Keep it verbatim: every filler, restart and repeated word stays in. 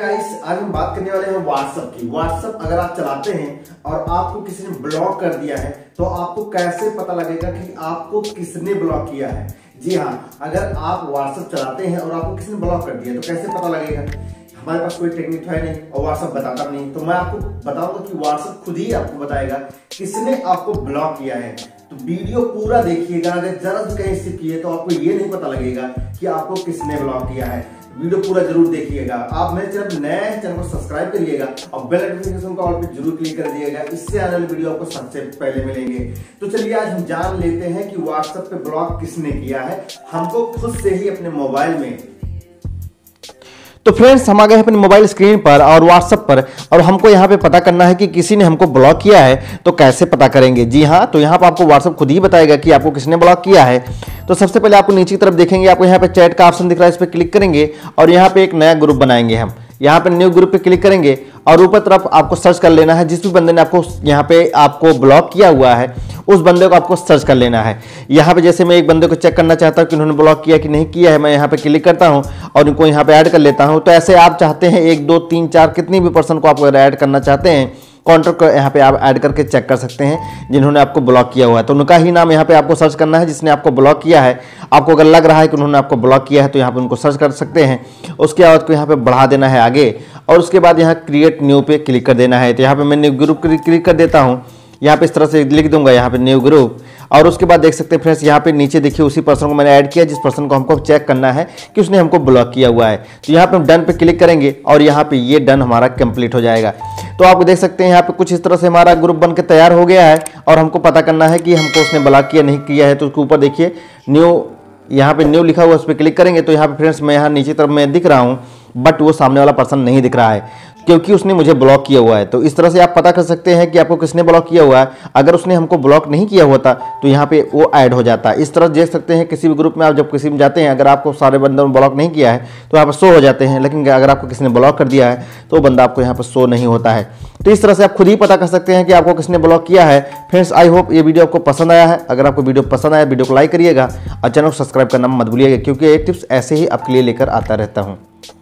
Guys, आज हम बात करने वाले हैं व्हाट्सएप की। व्हाट्सएप अगर आप चलाते हैं और आपको किसी ने ब्लॉक कर दिया है तो आपको कैसे पता लगेगा कि आपको किसने ब्लॉक किया है। जी हाँ, अगर आप व्हाट्सएप चलाते हैं और आपको किसी ने ब्लॉक कर दिया तो कैसे पता लगेगा। हमारे पास कोई टेक्निक है नहीं और व्हाट्सएप बताता नहीं, तो मैं आपको बताऊंगा कि व्हाट्सएप खुद ही आपको बताएगा किसने आपको ब्लॉक किया है। तो वीडियो पूरा देखिएगा, अगर जरा भी कहीं स्किप किए तो आपको ये नहीं पता लगेगा कि आपको किसने ब्लॉक किया है। वीडियो पूरा जरूर देखिएगा। आप मेरे चैनल नए चैनल को सब्सक्राइब करिएगा और बेल नोटिफिकेशन को ऑल पे जरूर क्लिक कर दिएगा, इससे आने वाली वीडियो आपको सबसे पहले मिलेंगे। तो चलिए आज हम जान लेते हैं कि व्हाट्सएप पे ब्लॉक किसने किया है, हमको खुद से ही अपने मोबाइल में। तो फ्रेंड्स, हम आ गए अपने मोबाइल स्क्रीन पर और व्हाट्सएप पर, और हमको यहाँ पे पता करना है कि किसी ने हमको ब्लॉक किया है। तो कैसे पता करेंगे? जी हाँ, तो यहाँ पर आपको व्हाट्सएप खुद ही बताएगा कि आपको किसने ब्लॉक किया है। तो सबसे पहले आपको नीचे की तरफ देखेंगे, आपको यहाँ पे चैट का ऑप्शन दिख रहा है, इस पर क्लिक करेंगे और यहाँ पे एक नया ग्रुप बनाएंगे। हम यहाँ पे न्यू ग्रुप पे क्लिक करेंगे और ऊपर तरफ आपको सर्च कर लेना है। जिस भी बंदे ने आपको यहाँ पे आपको ब्लॉक किया हुआ है उस बंदे को आपको सर्च कर लेना है। यहाँ पे जैसे मैं एक बंदे को चेक करना चाहता हूँ कि उन्होंने ब्लॉक किया कि नहीं किया है, मैं यहाँ पे क्लिक करता हूँ और उनको यहाँ पे ऐड कर लेता हूँ। तो ऐसे आप चाहते हैं एक दो तीन चार कितनी भी पर्सन को आप अगर ऐड करना चाहते हैं, कॉन्टैक्ट को यहाँ पे आप ऐड करके चेक कर सकते हैं जिन्होंने आपको ब्लॉक किया हुआ है। तो उनका ही नाम यहाँ पे आपको सर्च करना है जिसने आपको ब्लॉक किया है। आपको अगर लग रहा है कि उन्होंने आपको ब्लॉक किया है तो यहाँ पे उनको सर्च कर सकते हैं। उसके बाद को यहाँ पे बढ़ा देना है आगे और उसके बाद यहाँ क्रिएट न्यू पे क्लिक कर देना है। तो यहाँ पे मैं न्यू ग्रुप क्लिक कर देता हूँ। यहाँ पे इस तरह से लिख दूंगा यहाँ पे न्यू ग्रुप, और उसके बाद देख सकते हैं फ्रेंड्स यहाँ पे नीचे देखिए उसी पर्सन को मैंने ऐड किया जिस पर्सन को हमको चेक करना है कि उसने हमको ब्लॉक किया हुआ है। तो यहाँ पे हम डन पे क्लिक करेंगे और यहाँ पे ये डन हमारा कंप्लीट हो जाएगा। तो आप देख सकते हैं यहाँ पे कुछ इस तरह से हमारा ग्रुप बन के तैयार हो गया है और हमको पता करना है कि हमको उसने ब्लॉक किया नहीं किया है। तो उसके ऊपर देखिए न्यू, यहाँ पे न्यू लिखा हुआ, उस पर क्लिक करेंगे तो यहाँ पे फ्रेंड्स मैं यहाँ नीचे तरफ मैं दिख रहा हूँ, बट वो सामने वाला पर्सन नहीं दिख रहा है क्योंकि उसने मुझे ब्लॉक किया हुआ है। तो इस तरह से आप पता कर सकते हैं कि आपको किसने ब्लॉक किया हुआ है। अगर उसने हमको ब्लॉक नहीं किया होता तो यहाँ पे वो ऐड हो जाता है। इस तरह देख सकते हैं किसी भी ग्रुप में आप जब किसी में जाते हैं, अगर आपको सारे बंदों ने ब्लॉक नहीं किया है तो यहाँ पर शो हो जाते हैं, लेकिन अगर आपको किसी ने ब्लॉक कर दिया है तो वो बंदा आपको यहाँ पर शो नहीं होता है। तो इस तरह से आप खुद ही पता कर सकते हैं कि आपको किसने ब्लॉक किया है। फ्रेंड्स, आई होप ये वीडियो आपको पसंद आया है। अगर आपको वीडियो पसंद आया वीडियो को लाइक करिएगा और चैनल को सब्सक्राइब करना मत भूलिएगा, क्योंकि ये टिप्स ऐसे ही आपके लिए लेकर आता रहता हूँ।